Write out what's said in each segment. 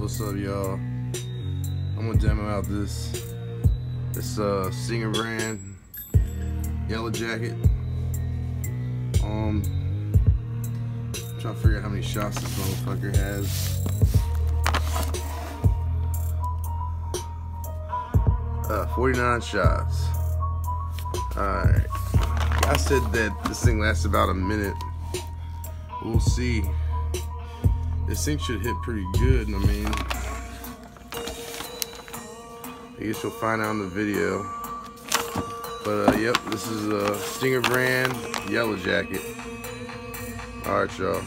What's up, y'all? I'm gonna demo out this Stinger brand Yellow Jacket. I'm trying to figure out how many shots this motherfucker has. 49 shots. Alright. I said that this thing lasts about a minute. We'll see. This thing should hit pretty good. I mean, I guess you'll find out in the video. But yep, this is a Stinger brand Yellow Jacket. Alright, y'all.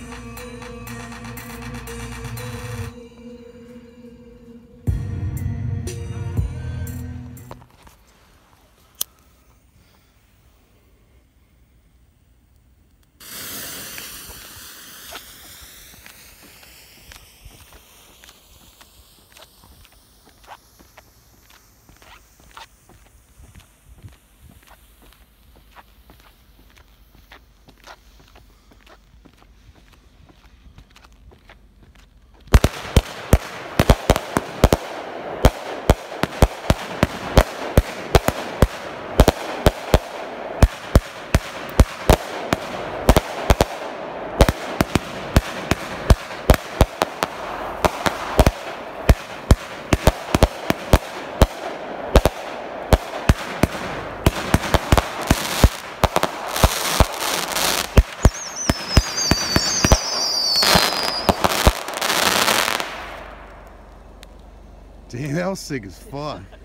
Damn, that was sick as fuck.